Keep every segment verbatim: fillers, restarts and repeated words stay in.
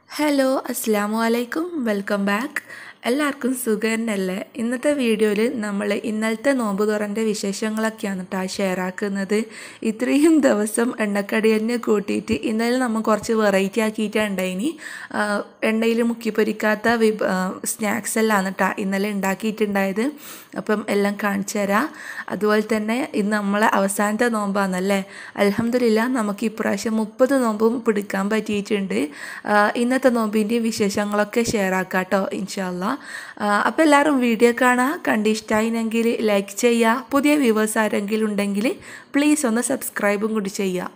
Hello അസ്സലാമു അലൈക്കും welcome back. എല്ലാവർക്കും സുഖം തന്നെയല്ലേ? ഇന്നത്തെ വീഡിയോയിൽ നമ്മൾ ഇന്നലത്തെ നോമ്പ് തുറൻ്റെ വിശേഷങ്ങളൊക്കെയാണ് കേട്ടോ ഷെയർ ആക്കുന്നത്. ഇത്രയും ദിവസം എണ്ണക്കടി തന്നെ കൂട്ടിയിട്ട് ഇന്നലെ നമ്മൾ കുറച്ച് വെറൈറ്റി ആക്കിയിട്ടാണ് ഉണ്ടായിനി. എണ്ണയിൽ മുക്കി പൊരിക്കാത്ത വിഭ സ്നാക്സ് എല്ലാം കേട്ടോ ഇന്നലെ ഉണ്ടാക്കിയിട്ടുണ്ടായത്. അപ്പം എല്ലാം കാണിച്ചു തരാം. അതുപോലെ തന്നെ ഇന്ന് നമ്മളെ അവസാനത്തെ നോമ്പാണല്ലേ. അൽഹംദുലില്ലാ നമുക്ക് ഇപ്രാവശ്യം മുപ്പത് നോമ്പും പിടിക്കാൻ പറ്റിയിട്ടുണ്ട്. ഇന്നത്തെ നോമ്പിൻ്റെയും വിശേഷങ്ങളൊക്കെ ഷെയർ ആക്കാം കേട്ടോ ഇൻഷാ അല്ലാ. അപ്പോൾ എല്ലാവരും വീഡിയോ കാണുക, കണ്ടിഷ്ടമായിനെങ്കിൽ ലൈക്ക് ചെയ്യുക. പുതിയ വ്യൂവേഴ്സ് ആരെങ്കിലും ഉണ്ടെങ്കിൽ പ്ലീസ് ഒന്ന് സബ്സ്ക്രൈബും കൂടി ചെയ്യുക.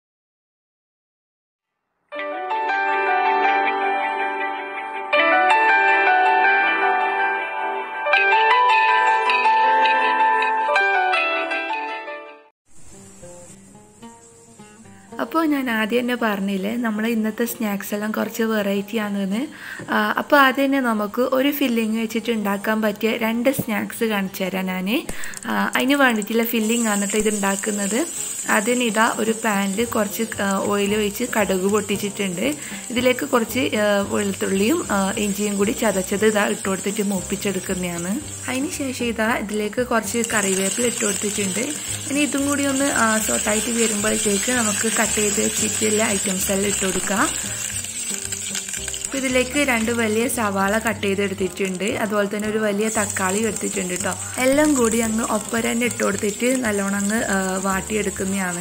അപ്പോൾ ഞാൻ ആദ്യം തന്നെ പറഞ്ഞില്ലേ നമ്മൾ ഇന്നത്തെ സ്നാക്സ് എല്ലാം കുറച്ച് വെറൈറ്റി ആണെന്ന്. അപ്പോൾ ആദ്യം തന്നെ നമുക്ക് ഒരു ഫില്ലിങ് വെച്ചിട്ട് ഉണ്ടാക്കാൻ പറ്റിയ രണ്ട് സ്നാക്സ് കാണിച്ചു തരാം ഞാൻ. അതിന് വേണ്ടിയിട്ടുള്ള ഫില്ലിങ് ആണ് കേട്ടോ ഇത് ഉണ്ടാക്കുന്നത്. ആദ്യം ഇതാ ഒരു പാനിൽ കുറച്ച് ഓയിൽ ഒഴിച്ച് കടുക് പൊട്ടിച്ചിട്ടുണ്ട്. ഇതിലേക്ക് കുറച്ച് വെളുത്തുള്ളിയും ഇഞ്ചിയും കൂടി ചതച്ചത് ഇതാ ഇട്ട് കൊടുത്തിട്ട് മൂപ്പിച്ചെടുക്കുന്നതാണ്. അതിന് ശേഷം ഇതാ ഇതിലേക്ക് കുറച്ച് കറിവേപ്പില ഇട്ട് കൊടുത്തിട്ടുണ്ട്. ഇനി ഇതും കൂടി ഒന്ന് സോട്ടായിട്ട് വരുമ്പോഴത്തേക്ക് നമുക്ക് കട്ട് ചെയ്ത് വെച്ചിട്ടുള്ള ഐറ്റംസ് എല്ലാം ഇട്ട് കൊടുക്കാം. അപ്പോൾ ഇതിലേക്ക് രണ്ട് വലിയ സവാള കട്ട് ചെയ്തെടുത്തിട്ടുണ്ട്. അതുപോലെ തന്നെ ഒരു വലിയ തക്കാളി എടുത്തിട്ടുണ്ട് കേട്ടോ. എല്ലാം കൂടി അങ്ങ് ഒപ്പം തന്നെ ഇട്ട് കൊടുത്തിട്ട് നല്ലോണം അങ്ങ് വാട്ടിയെടുക്കുന്നതാണ്.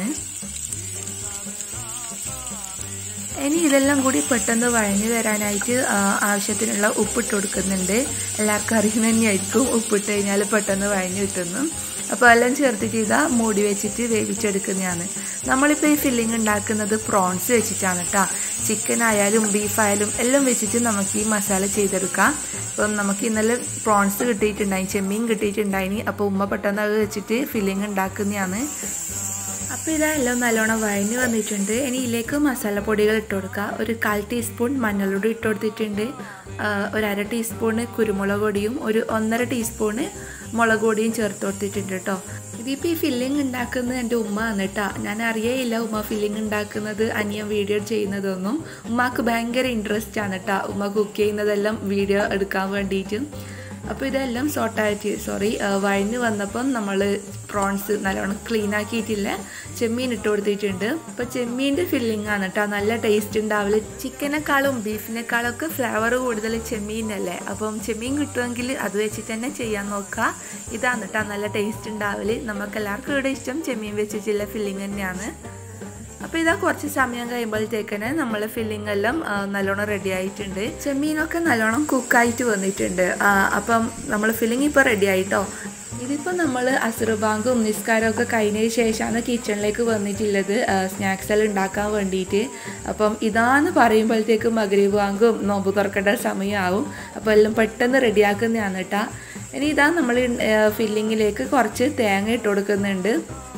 ഇനി ഇതെല്ലാം കൂടി പെട്ടെന്ന് വഴഞ്ഞു വരാനായിട്ട് ആവശ്യത്തിനുള്ള ഉപ്പിട്ട് കൊടുക്കുന്നുണ്ട്. എല്ലാവർക്കും അറിയുന്ന തന്നെയായിരിക്കും ഉപ്പിട്ട് കഴിഞ്ഞാൽ പെട്ടെന്ന് വഴഞ്ഞു കിട്ടുന്നു. അപ്പോൾ എല്ലാം ചേർത്തിട്ട് ഇതാ മൂടി വെച്ചിട്ട് വേവിച്ചെടുക്കുന്നതാണ്. നമ്മളിപ്പോൾ ഈ ഫില്ലിങ് ഉണ്ടാക്കുന്നത് പ്രോൺസ് വെച്ചിട്ടാണ് കേട്ടോ. ചിക്കൻ ആയാലും ബീഫായാലും എല്ലാം വെച്ചിട്ട് നമുക്ക് ഈ മസാല ചെയ്തെടുക്കാം. അപ്പം നമുക്ക് ഇന്നലെ പ്രോൺസ് കിട്ടിയിട്ടുണ്ടായി, ചെമ്മീൻ കിട്ടിയിട്ടുണ്ടായിനി. അപ്പോൾ ഉമ്മ പെട്ടെന്ന് അത് വെച്ചിട്ട് ഫില്ലിങ് ഉണ്ടാക്കുന്നതാണ്. അപ്പോൾ ഇതെല്ലാം നല്ലോണം വഴഞ്ഞ് വന്നിട്ടുണ്ട്. ഇനി ഇതിലേക്ക് മസാലപ്പൊടികൾ ഇട്ട് കൊടുക്കുക. ഒരു കാൽ ടീസ്പൂൺ മഞ്ഞൾപ്പൊടി ഇട്ട് കൊടുത്തിട്ടുണ്ട്. ഒരു അര ടീസ്പൂണ് കുരുമുളക് പൊടിയും ഒരു ഒന്നര ടീസ്പൂണ് മുളക് പൊടിയും ചേർത്ത് കൊടുത്തിട്ടുണ്ട് കേട്ടോ. ഇതിപ്പോൾ ഈ ഫില്ലിങ് ഉണ്ടാക്കുന്നത് എൻ്റെ ഉമ്മ ആണ് കേട്ടോ. ഞാൻ അറിയേയില്ല ഉമ്മ ഫില്ലിങ് ഉണ്ടാക്കുന്നത്, അനിയൻ വീഡിയോ ചെയ്യുന്നതൊന്നും. ഉമ്മക്ക് ഭയങ്കര ഇൻട്രസ്റ്റ് ആണ് കേട്ടോ ഉമ്മ കുക്ക് ചെയ്യുന്നതെല്ലാം വീഡിയോ എടുക്കാൻ വേണ്ടിയിട്ട്. അപ്പോൾ ഇതെല്ലാം സോട്ടായിട്ട് സോറി വഴഞ്ഞ് വന്നപ്പം നമ്മൾ പ്രോൺസ് നല്ലോണം ക്ലീൻ ആക്കിയിട്ടില്ല ചെമ്മീൻ ഇട്ട് കൊടുത്തിട്ടുണ്ട്. അപ്പോൾ ചെമ്മീൻ്റെ ഫില്ലിംഗ് ആണ് കേട്ടോ. നല്ല ടേസ്റ്റ് ഉണ്ടാവില്ല. ചിക്കനേക്കാളും ബീഫിനേക്കാളും ഒക്കെ ഫ്ലേവർ കൂടുതൽ ചെമ്മീനല്ലേ. അപ്പം ചെമ്മീൻ കിട്ടുമെങ്കിൽ അത് വെച്ചിട്ട് തന്നെ ചെയ്യാൻ നോക്കുക. ഇതാണ് കേട്ടോ നല്ല ടേസ്റ്റ് ഉണ്ടാവില്ല. നമുക്ക് എല്ലാവർക്കും ഇവിടെ ഇഷ്ടം ചെമ്മീൻ വെച്ചിട്ടുള്ള ഫില്ലിംഗ് തന്നെയാണ്. അപ്പോൾ ഇതാ കുറച്ച് സമയം കഴിയുമ്പോഴത്തേക്കന്നെ നമ്മൾ ഫില്ലിംഗ് എല്ലാം നല്ലോണം റെഡി ആയിട്ടുണ്ട്. ചെമ്മീനൊക്കെ നല്ലോണം കുക്കായിട്ട് വന്നിട്ടുണ്ട്. അപ്പം നമ്മൾ ഫില്ലിംഗ് ഇപ്പോൾ റെഡി ആയിട്ടോ. ഇതിപ്പോൾ നമ്മൾ അസ്ർ ബാങ്കും നിസ്കാരമൊക്കെ കഴിഞ്ഞതിന് ശേഷമാണ് കിച്ചണിലേക്ക് വന്നിട്ടുള്ളത് സ്നാക്സ് എല്ലാം ഉണ്ടാക്കാൻ വേണ്ടിയിട്ട്. അപ്പം ഇതാന്ന് പറയുമ്പോഴത്തേക്കും മഗ്രിബ് ബാങ്കും നോമ്പ് തുറക്കേണ്ട സമയമാവും. അപ്പോൾ എല്ലാം പെട്ടെന്ന് റെഡിയാക്കുന്നതാണ് കേട്ടോ. ഇനി ഇതാ നമ്മൾ ഫില്ലിങ്ങിലേക്ക് കുറച്ച് തേങ്ങ ഇട്ട് കൊടുക്കുന്നുണ്ട്.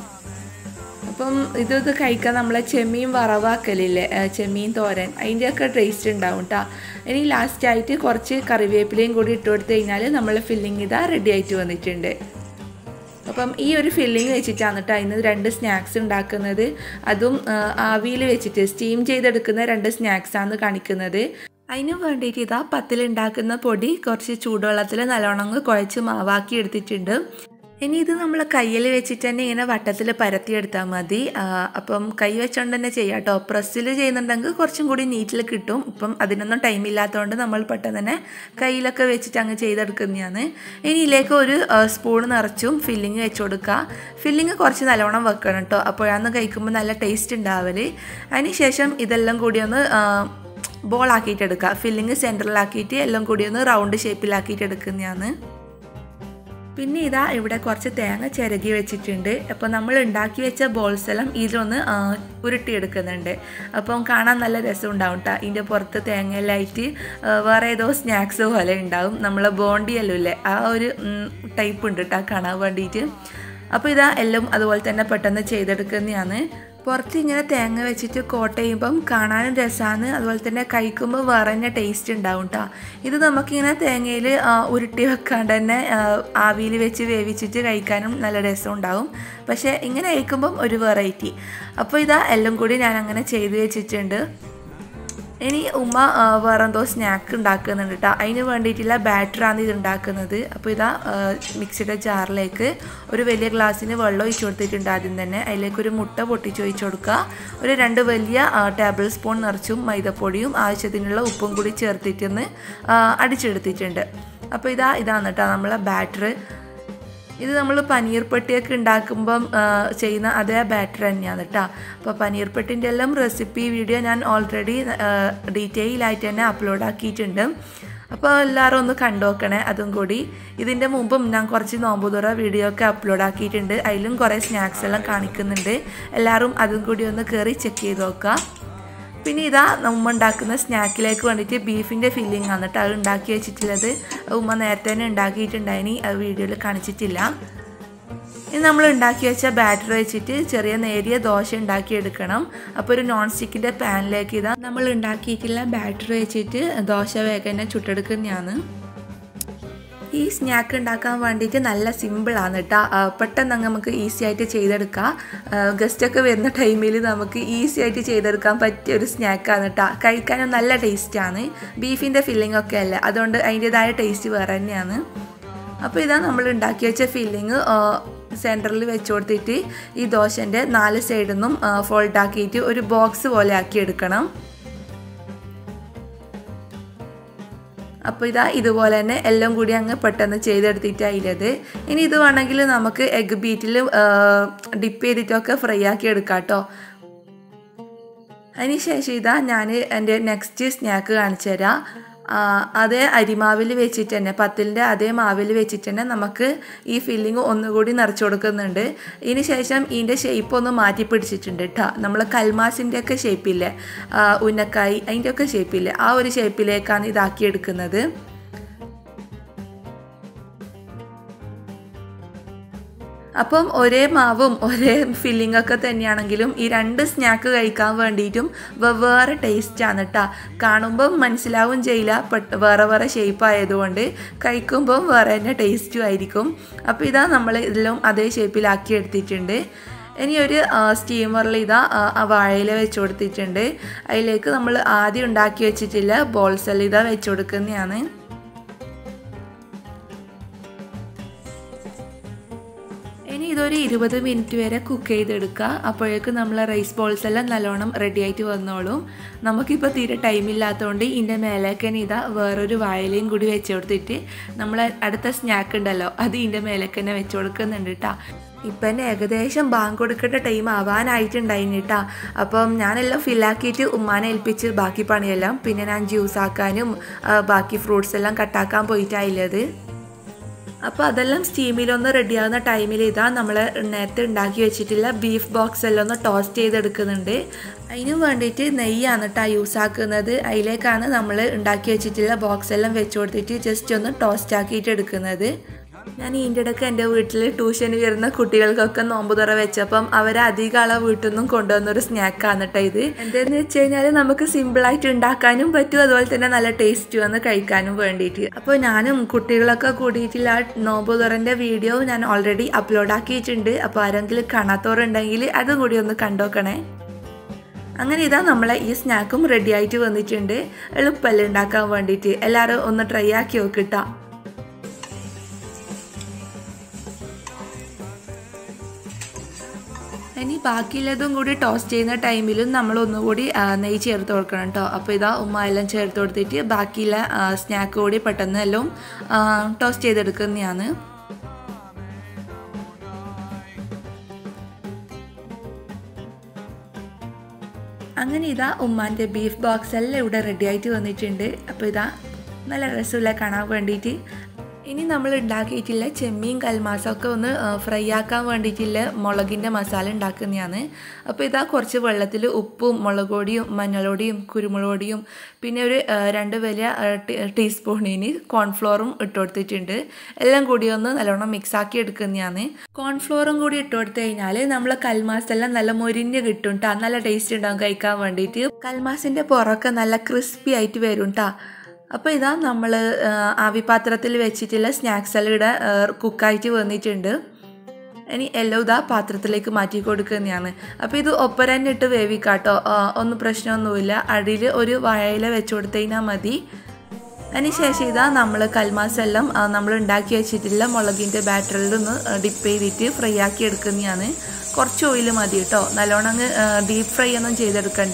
അപ്പം ഇതൊക്കെ കഴിക്കാൻ നമ്മളെ ചെമ്മീൻ വറവാക്കലില്ലേ, ചെമ്മീൻ തോരൻ, അതിൻ്റെയൊക്കെ ടേസ്റ്റ് ഉണ്ടാവും കേട്ടോ. ഇനി ലാസ്റ്റായിട്ട് കുറച്ച് കറിവേപ്പിലയും കൂടി ഇട്ട് കൊടുത്തു കഴിഞ്ഞാൽ നമ്മളെ ഫില്ലിങ് ഇതാ റെഡി ആയിട്ട് വന്നിട്ടുണ്ട്. അപ്പം ഈ ഒരു ഫില്ലിങ് വെച്ചിട്ടാണ് കേട്ടോ ഇന്ന് രണ്ട് സ്നാക്സ് ഉണ്ടാക്കുന്നത്. അതും ആവിയിൽ വെച്ചിട്ട് സ്റ്റീം ചെയ്തെടുക്കുന്ന രണ്ട് സ്നാക്സാണ് കാണിക്കുന്നത്. അതിന് വേണ്ടിയിട്ട് ഇതാ പത്തിലുണ്ടാക്കുന്ന പൊടി കുറച്ച് ചൂടുവെള്ളത്തിൽ നല്ലോണം കുഴച്ച് മാവാക്കി എടുത്തിട്ടുണ്ട്. ഇനി ഇത് നമ്മൾ കയ്യിൽ വെച്ചിട്ട് തന്നെ ഇങ്ങനെ വട്ടത്തിൽ പരത്തിയെടുത്താൽ മതി. അപ്പം കൈ വെച്ചുകൊണ്ട് തന്നെ ചെയ്യാം കേട്ടോ. പ്രസ്സിൽ ചെയ്യുന്നുണ്ടെങ്കിൽ കുറച്ചും കൂടി നീറ്റിൽ കിട്ടും. ഇപ്പം അതിനൊന്നും ടൈമില്ലാത്തതുകൊണ്ട് നമ്മൾ പെട്ടെന്ന് തന്നെ കയ്യിലൊക്കെ വെച്ചിട്ട് അങ്ങ് ചെയ്തെടുക്കുന്നതാണ്. ഇനി ഇതിലേക്ക് ഒരു സ്പൂൺ നിറച്ചും ഫില്ലിങ് വെച്ച് കൊടുക്കുക. ഫില്ലിങ് കുറച്ച് നല്ലോണം വെക്കണം കേട്ടോ. അപ്പോഴാന്ന് കഴിക്കുമ്പോൾ നല്ല ടേസ്റ്റ് ഉണ്ടാവല്. അതിന് ശേഷം ഇതെല്ലാം കൂടി ഒന്ന് ബോളാക്കിയിട്ടെടുക്കുക. ഫില്ലിങ് സെൻറ്ററിലാക്കിയിട്ട് എല്ലാം കൂടി ഒന്ന് റൗണ്ട് ഷേപ്പിലാക്കിയിട്ട് എടുക്കുന്നതാണ്. പിന്നെ ഇതാ ഇവിടെ കുറച്ച് തേങ്ങ ചിരകി വെച്ചിട്ടുണ്ട്. അപ്പോൾ നമ്മൾ ഉണ്ടാക്കി വെച്ച ബോൾസ് എല്ലാം ഇതിലൊന്ന് ഉരുട്ടിയെടുക്കുന്നുണ്ട്. അപ്പം കാണാൻ നല്ല രസം ഉണ്ടാവും കേട്ടോ. ഇതിൻ്റെ പുറത്ത് തേങ്ങയിലായിട്ട് വേറെ ഏതോ സ്നാക്സ് പോലെ ഉണ്ടാവും. നമ്മളെ ബോണ്ടിയല്ലോ ഇല്ലേ, ആ ഒരു ടൈപ്പ് ഉണ്ട് കേട്ടോ കാണാൻ വേണ്ടിയിട്ട്. അപ്പോൾ ഇതാ എല്ലാം അതുപോലെ തന്നെ പെട്ടെന്ന് ചെയ്തെടുക്കുന്നതാണ്. പുറത്ത് ഇങ്ങനെ തേങ്ങ വെച്ചിട്ട് കോട്ട് ചെയ്യുമ്പം കാണാനും രസമാണ്. അതുപോലെ തന്നെ കഴിക്കുമ്പോൾ വേറെ തന്നെ ടേസ്റ്റ് ഉണ്ടാവും കേട്ടോ. ഇത് നമുക്കിങ്ങനെ തേങ്ങയിൽ ഉരുട്ടി വെക്കാണ്ട് തന്നെ ആവിയിൽ വെച്ച് വേവിച്ചിട്ട് കഴിക്കാനും നല്ല രസം ഉണ്ടാവും. പക്ഷേ ഇങ്ങനെ കഴിക്കുമ്പം ഒരു വെറൈറ്റി. അപ്പോൾ ഇതാ എല്ലാം കൂടി ഞാൻ അങ്ങനെ ചെയ്ത് വെച്ചിട്ടുണ്ട്. ഇനി ഉമ്മ വേറെന്തോ സ്നാക്ക് ഉണ്ടാക്കുന്നുണ്ട് കേട്ടോ. അതിന് വേണ്ടിയിട്ടുള്ള ബാറ്ററാണ് ഇത് ഉണ്ടാക്കുന്നത്. അപ്പോൾ ഇതാ മിക്സിയുടെ ജാറിലേക്ക് ഒരു വലിയ ഗ്ലാസ്സിന് വെള്ളം ഒഴിച്ചു കൊടുത്തിട്ടുണ്ട്. ആദ്യം തന്നെ അതിലേക്ക് ഒരു മുട്ട പൊട്ടിച്ച് ഒഴിച്ചു കൊടുക്കുക. ഒരു രണ്ട് വലിയ ടേബിൾ സ്പൂൺ നിറച്ചും മൈദപ്പൊടിയും ആവശ്യത്തിനുള്ള ഉപ്പും കൂടി ചേർത്തിട്ടൊന്ന് അടിച്ചെടുത്തിട്ടുണ്ട്. അപ്പോൾ ഇതാ ഇതാണ് കേട്ടോ നമ്മളെ ബാറ്റർ. ഇത് നമ്മൾ പനീർ പട്ടിയൊക്കെ ഉണ്ടാക്കുമ്പം ചെയ്യുന്ന അതേ ബാറ്റർ തന്നെയാണ് കേട്ടോ. അപ്പോൾ പനീർ പട്ടിൻ്റെ എല്ലാം റെസിപ്പി വീഡിയോ ഞാൻ ഓൾറെഡി ഡീറ്റെയിൽ ആയിട്ട് തന്നെ അപ്ലോഡ് ആക്കിയിട്ടുണ്ട്. അപ്പോൾ എല്ലാവരും ഒന്ന് കണ്ടു നോക്കണേ അതും കൂടി. ഇതിൻ്റെ മുമ്പും ഞാൻ കുറച്ച് നോമ്പുതുറ വീഡിയോ ഒക്കെ അപ്ലോഡ് ആക്കിയിട്ടുണ്ട്. അതിലും കുറേ സ്നാക്സ് എല്ലാം കാണിക്കുന്നുണ്ട്. എല്ലാവരും അതും കൂടി ഒന്ന് കയറി ചെക്ക് ചെയ്ത് നോക്കുക. പിന്നെ ഇതാ ഉമ്മ ഉണ്ടാക്കുന്ന സ്നാക്കിലേക്ക് വേണ്ടിയിട്ട് ബീഫിൻ്റെ ഫില്ലിംഗ് ആണ് കേട്ടോ അത് ഉണ്ടാക്കി വെച്ചിട്ടുള്ളത്. ഉമ്മ നേരത്തെ തന്നെ ഉണ്ടാക്കിയിട്ടുണ്ടായിനി, അത് വീഡിയോയിൽ കാണിച്ചിട്ടില്ല. ഇനി നമ്മൾ ഉണ്ടാക്കി വെച്ച ബാറ്റർ വെച്ചിട്ട് ചെറിയ നേരിയ ദോശ ഉണ്ടാക്കിയെടുക്കണം. അപ്പോൾ ഒരു നോൺ സ്റ്റിക്കിൻ്റെ പാനിലേക്ക് ഇതാ നമ്മൾ ഉണ്ടാക്കിയിട്ടുള്ള ബാറ്റർ വെച്ചിട്ട് ദോശ വേഗം തന്നെ ചുട്ടെടുക്കുന്നതാണ്. ഈ സ്നാക്ക് ഉണ്ടാക്കാൻ വേണ്ടിയിട്ട് നല്ല സിമ്പിളാണ് കേട്ടോ. പെട്ടെന്ന് നമുക്ക് ഈസി ആയിട്ട് ചെയ്തെടുക്കാം. ഗസ്റ്റൊക്കെ വരുന്ന ടൈമിൽ നമുക്ക് ഈസി ആയിട്ട് ചെയ്തെടുക്കാൻ പറ്റിയ ഒരു സ്നാക്കാണ് കേട്ടോ. കഴിക്കാനും നല്ല ടേസ്റ്റാണ്. ബീഫിൻ്റെ ഫില്ലിംഗ് ഒക്കെ അല്ലേ, അതുകൊണ്ട് അതിൻ്റെതായ ടേസ്റ്റ് വേറെ തന്നെയാണ്. അപ്പോൾ ഇതാ നമ്മൾ ഉണ്ടാക്കി വെച്ച ഫില്ലിങ് സെൻറ്ററിൽ വെച്ച് കൊടുത്തിട്ട് ഈ ദോശൻ്റെ നാല് സൈഡിൽ നിന്നും ഫോൾഡ് ആക്കിയിട്ട് ഒരു ബോക്സ് പോലെ ആക്കി എടുക്കണം. അപ്പോൾ ഇതാ ഇതുപോലെ തന്നെ എല്ലാം കൂടി അങ്ങ് പെട്ടെന്ന് ചെയ്തെടുത്തിട്ടായില്ലത്. ഇനി ഇത് വേണമെങ്കിൽ നമുക്ക് എഗ് ബീറ്റിൽ ഡിപ്പ് ചെയ്തിട്ടൊക്കെ ഫ്രൈ ആക്കി എടുക്കാം കേട്ടോ. അതിന് ശേഷം ഇതാ ഞാൻ എൻ്റെ നെക്സ്റ്റ് സ്നാക്ക് കാണിച്ചു തരാം. അതേ അരിമാവിൽ വെച്ചിട്ട് തന്നെ പത്തിലിൻ്റെ അതേ മാവിൽ വെച്ചിട്ട് തന്നെ നമുക്ക് ഈ ഫില്ലിങ് ഒന്നുകൂടി നിറച്ച് കൊടുക്കുന്നുണ്ട്. ഇതിന് ശേഷം ഇതിൻ്റെ ഷേപ്പ് ഒന്ന് മാറ്റി പിടിച്ചിട്ടുണ്ട് കേട്ടോ. നമ്മൾ കൽമാസിൻ്റെ ഒക്കെ ഷേപ്പില്ലേ, ഉന്നക്കായി അതിൻ്റെ ഒക്കെ ഷേപ്പില്ലേ, ആ ഒരു ഷേപ്പിലേക്കാണ് ഇതാക്കിയെടുക്കുന്നത്. അപ്പം ഒരേ മാവും ഒരേ ഫില്ലിംഗ് ഒക്കെ തന്നെയാണെങ്കിലും ഈ രണ്ട് സ്നാക്ക് കഴിക്കാൻ വേണ്ടിയിട്ടും വെവ്വേറെ ടേസ്റ്റാണ് കേട്ടോ. കാണുമ്പം മനസ്സിലാവും ചെയ്യില്ല, ബട്ട് വേറെ വേറെ ഷേപ്പ് ആയതുകൊണ്ട് കഴിക്കുമ്പം വേറെ തന്നെ ടേസ്റ്റും ആയിരിക്കും. അപ്പോൾ ഇതാ നമ്മൾ ഇതെല്ലാം അതേ ഷേപ്പിലാക്കി എടുത്തിട്ടുണ്ട്. ഇനി ഒരു സ്റ്റീമറിൽ ഇതാ വാഴയില വെച്ച് കൊടുത്തിട്ടുണ്ട്. അതിലേക്ക് നമ്മൾ ആദ്യം ഉണ്ടാക്കി വെച്ചിട്ടില്ല ബോൾസെല്ലാം ഇതാ വെച്ച് കൊടുക്കുന്നതാണ്. ഇനി ഇതൊരു ഇരുപത് മിനിറ്റ് വരെ കുക്ക് ചെയ്തെടുക്കുക. അപ്പോഴേക്കും നമ്മൾ റൈസ് ബോൾസ് എല്ലാം നല്ലോണം റെഡി ആയിട്ട് വന്നോളും. നമുക്കിപ്പോൾ തീരെ ടൈമില്ലാത്തതുകൊണ്ട് ഇതിൻ്റെ മേലേക്ക് തന്നെ ഇതാ വേറൊരു വാഴയിലയും കൂടി വെച്ച് കൊടുത്തിട്ട് നമ്മൾ അടുത്ത സ്നാക്ക് ഉണ്ടല്ലോ അത് ഇതിൻ്റെ മേലേക്ക് തന്നെ വെച്ച് കൊടുക്കുന്നുണ്ട് കേട്ടോ. ഇപ്പം തന്നെ ഏകദേശം ബാങ്ക് കൊടുക്കേണ്ട ടൈം ആവാനായിട്ടുണ്ടായിന് കേട്ടോ. അപ്പം ഞാനെല്ലാം ഫില്ലാക്കിയിട്ട് ഉമ്മാനെ ഏൽപ്പിച്ച് ബാക്കി പണിയെല്ലാം പിന്നെ ഞാൻ ജ്യൂസ് ആക്കാനും ബാക്കി ഫ്രൂട്ട്സ് എല്ലാം കട്ടാക്കാൻ പോയിട്ടായില്ലത്. അപ്പോൾ അതെല്ലാം സ്റ്റീമിലൊന്ന് റെഡിയാകുന്ന ടൈമിൽ ഇതാ നമ്മൾ നേരത്തെ ഉണ്ടാക്കി വെച്ചിട്ടുള്ള ബീഫ് ബോക്സ് എല്ലാം ഒന്ന് ടോസ്റ്റ് ചെയ്തെടുക്കുന്നുണ്ട്. അതിന് വേണ്ടിയിട്ട് നെയ്യാണ് കേട്ടോ യൂസ് ആക്കുന്നത്. അതിലേക്കാണ് നമ്മൾ ഉണ്ടാക്കി വെച്ചിട്ടുള്ള ബോക്സ് എല്ലാം വെച്ച് കൊടുത്തിട്ട് ജസ്റ്റ് ഒന്ന് ടോസ്റ്റ് ആക്കിയിട്ട് എടുക്കുന്നത്. ഞാൻ ഇതിൻ്റെ ഇടയ്ക്ക് എൻ്റെ വീട്ടിൽ ട്യൂഷന് വരുന്ന കുട്ടികൾക്കൊക്കെ നോമ്പുതുറ വെച്ചപ്പം അവരെ അധികം ആളെ വീട്ടിൽ നിന്നും കൊണ്ടുവന്നൊരു സ്നാക്കാണ് കേട്ടോ ഇത്. എന്താണെന്ന് വെച്ച് കഴിഞ്ഞാൽ നമുക്ക് സിമ്പിളായിട്ട് ഉണ്ടാക്കാനും പറ്റും, അതുപോലെ തന്നെ നല്ല ടേസ്റ്റ് വന്ന് കഴിക്കാനും വേണ്ടിയിട്ട്. അപ്പോൾ ഞാനും കുട്ടികളൊക്കെ കൂടിയിട്ടുള്ള നോമ്പുതുറൻ്റെ വീഡിയോ ഞാൻ ഓൾറെഡി അപ്ലോഡ് ആക്കിയിട്ടുണ്ട്. അപ്പോൾ ആരെങ്കിലും കാണാത്തവരുണ്ടെങ്കിൽ അതും കൂടി ഒന്ന് കണ്ടോക്കണേ. അങ്ങനെ ഇതാ നമ്മളെ ഈ സ്നാക്കും റെഡി ആയിട്ട് വന്നിട്ടുണ്ട്. എളുപ്പമല്ലേ ഉണ്ടാക്കാൻ വേണ്ടിയിട്ട്. എല്ലാവരും ഒന്ന് ട്രൈ ആക്കി നോക്കിട്ടാ. ഇനി ബാക്കിയുള്ളതും കൂടി ടോസ്റ്റ് ചെയ്യുന്ന ടൈമിലും നമ്മൾ ഒന്നുകൂടി നെയ്യ് ചേർത്ത് കൊടുക്കണം കേട്ടോ. അപ്പോൾ ഇതാ ഉമ്മ എല്ലാം ചേർത്ത് കൊടുത്തിട്ട് ബാക്കിയുള്ള സ്നാക്ക് കൂടി പെട്ടെന്ന് എല്ലാം ടോസ്റ്റ് ചെയ്തെടുക്കുന്നതാണ്. അങ്ങനെ ഇതാ ഉമ്മാൻ്റെ ബീഫ് ബോക്സ് എല്ലാം ഇവിടെ റെഡി ആയിട്ട് വന്നിട്ടുണ്ട്. അപ്പോൾ ഇതാ നല്ല രസമില്ല കാണാൻ വേണ്ടിയിട്ട്. ഇനി നമ്മൾ ഉണ്ടാക്കിയിട്ടില്ല ചെമ്മീൻ കൽമാസമൊക്കെ ഒന്ന് ഫ്രൈ ആക്കാൻ വേണ്ടിയിട്ടുള്ള മുളകിൻ്റെ മസാല ഉണ്ടാക്കുന്നതാണ്. അപ്പോൾ ഇതാ കുറച്ച് വെള്ളത്തിൽ ഉപ്പും മുളക് പൊടിയും മഞ്ഞൾപ്പൊടിയും കുരുമുളക് പൊടിയും പിന്നെ ഒരു രണ്ട് വലിയ ടീസ്പൂണിന് കോൺഫ്ലോറും ഇട്ട് കൊടുത്തിട്ടുണ്ട്. എല്ലാം കൂടി ഒന്ന് നല്ലോണം മിക്സാക്കി എടുക്കുന്നതാണ്. കോൺഫ്ലോറും കൂടി ഇട്ട് കൊടുത്തു കഴിഞ്ഞാൽ നമ്മൾ കൽമാസെല്ലാം നല്ല മൊരിഞ്ഞ് കിട്ടും കേട്ടോ. നല്ല ടേസ്റ്റ് ഉണ്ടാകും കഴിക്കാൻ വേണ്ടിയിട്ട്. കൽമാസിൻ്റെ പുറമൊക്കെ നല്ല ക്രിസ്പി ആയിട്ട് വരും കേട്ടോ. അപ്പോൾ ഇതാ നമ്മൾ ആവിപാത്രത്തിൽ വെച്ചിട്ടുള്ള സ്നാക്സ് എല്ലാം ഇവിടെ കുക്കായിട്ട് വന്നിട്ടുണ്ട്. ഇനി എല്ലാം ഇതാ പാത്രത്തിലേക്ക് മാറ്റി കൊടുക്കുന്നതാണ്. അപ്പോൾ ഇത് ഒപ്പരം ഇട്ട് വേവിക്കാട്ടോ, ഒന്നും പ്രശ്നമൊന്നുമില്ല. അടിയിൽ ഒരു വാഴയില വെച്ച് കൊടുത്തു കഴിഞ്ഞാൽ മതി. അതിന് ശേഷം ഇതാ നമ്മൾ കൽമാസെല്ലാം നമ്മൾ ഉണ്ടാക്കി വെച്ചിട്ടുള്ള മുളകിൻ്റെ ബാറ്ററിൽ ഒന്ന് ഡിപ്പ് ചെയ്തിട്ട് ഫ്രൈ ആക്കി എടുക്കുന്നതാണ്. കുറച്ച് ഓയിൽ മതി കേട്ടോ, നല്ലോണം അങ്ങ് ഡീപ്പ് ഫ്രൈ ഒന്നും ചെയ്തെടുക്കണ്ട.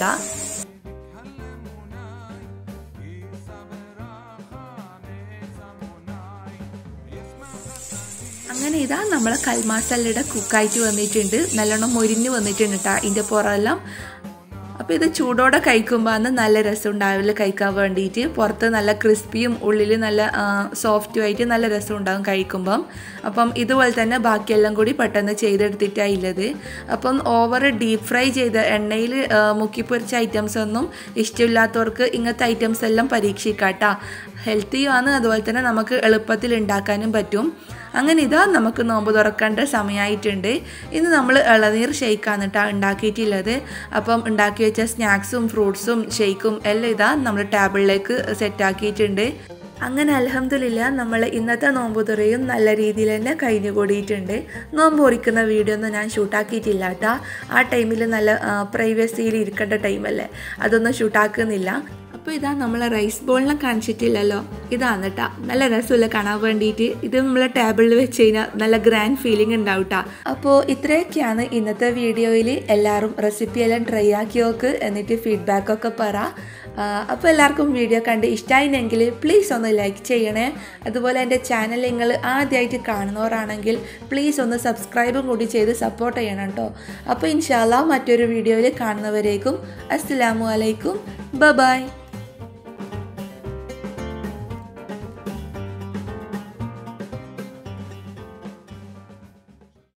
അങ്ങനെ ഇതാ നമ്മളെ കൽമാസല്ലയുടെ കുക്കായിട്ട് വന്നിട്ടുണ്ട്, നല്ലോണം മൊരിഞ്ഞ് വന്നിട്ടുണ്ട് കേട്ടോ ഇതിൻ്റെ പുറമെല്ലാം. അപ്പോൾ ഇത് ചൂടോടെ കഴിക്കുമ്പോൾ അന്ന് നല്ല രസം ഉണ്ടാവില്ല കഴിക്കാൻ വേണ്ടിയിട്ട്. പുറത്ത് നല്ല ക്രിസ്പിയും ഉള്ളിൽ നല്ല സോഫ്റ്റും ആയിട്ട് നല്ല രസം ഉണ്ടാകും കഴിക്കുമ്പം. അപ്പം ഇതുപോലെ തന്നെ ബാക്കിയെല്ലാം കൂടി പെട്ടെന്ന് ചെയ്തെടുത്തിട്ടാണ് ഉള്ളത്. അപ്പം ഓവർ ഡീപ്പ് ഫ്രൈ ചെയ്ത എണ്ണയിൽ മുക്കി പൊരിച്ച ഐറ്റംസ് ഒന്നും ഇഷ്ടമില്ലാത്തവർക്ക് ഇങ്ങനത്തെ ഐറ്റംസ് എല്ലാം പരീക്ഷിക്കാം കേട്ടോ. ഹെൽത്തിയുമാണ്, അതുപോലെ തന്നെ നമുക്ക് എളുപ്പത്തിൽ ഉണ്ടാക്കാനും പറ്റും. അങ്ങനെ ഇതാ നമുക്ക് നോമ്പ് തുറക്കേണ്ട സമയമായിട്ടുണ്ട്. ഇന്ന് നമ്മൾ ഇളനീർ ഷെയ്ക്കാണ് കേട്ടോ ഉണ്ടാക്കിയിട്ടുള്ളത്. അപ്പം ഉണ്ടാക്കി വെച്ച സ്നാക്സും ഫ്രൂട്ട്സും ഷെയ്ക്കും എല്ലാം ഇതാ നമ്മൾ ടേബിളിലേക്ക് സെറ്റാക്കിയിട്ടുണ്ട്. അങ്ങനെ അൽഹംദുലില്ലാ നമ്മൾ ഇന്നത്തെ നോമ്പ് തുറയും നല്ല രീതിയിൽ തന്നെ കഴിഞ്ഞു കൂടിയിട്ടുണ്ട്. നോമ്പ് മുറിക്കുന്ന വീഡിയോ ഒന്നും ഞാൻ ഷൂട്ടാക്കിയിട്ടില്ല കേട്ടോ. ആ ടൈമിൽ നല്ല പ്രൈവസിയിൽ ഇരിക്കേണ്ട ടൈമല്ലേ, അതൊന്നും ഷൂട്ടാക്കുന്നില്ല. അപ്പോൾ ഇതാ നമ്മളെ റൈസ് ബോളിനെ കാണിച്ചിട്ടില്ലല്ലോ, ഇതാണ് കേട്ടോ. നല്ല രസമില്ല കാണാൻ വേണ്ടിയിട്ട്. ഇത് നമ്മളെ ടേബിളിൽ വെച്ച് കഴിഞ്ഞാൽ നല്ല ഗ്രാൻഡ് ഫീലിംഗ് ഉണ്ടാവും കേട്ടോ. അപ്പോൾ ഇത്രയൊക്കെയാണ് ഇന്നത്തെ വീഡിയോയിൽ. എല്ലാവരും റെസിപ്പിയെല്ലാം ട്രൈ ആക്കി നോക്ക്, എന്നിട്ട് ഫീഡ്ബാക്കൊക്കെ പറ. അപ്പോൾ എല്ലാവർക്കും വീഡിയോ കണ്ട് ഇഷ്ടമായില്ലെങ്കിൽ പ്ലീസ് ഒന്ന് ലൈക്ക് ചെയ്യണേ. അതുപോലെ എൻ്റെ ചാനൽ നിങ്ങൾ ആദ്യമായിട്ട് കാണുന്നവരാണെങ്കിൽ പ്ലീസ് ഒന്ന് സബ്സ്ക്രൈബും കൂടി ചെയ്ത് സപ്പോർട്ട് ചെയ്യണം കേട്ടോ. അപ്പോൾ ഇൻഷാ അല്ലാഹ് മറ്റൊരു വീഡിയോയിൽ കാണുന്നവരേക്കും അസ്സലാമു അലൈക്കും, ബൈ ബൈ.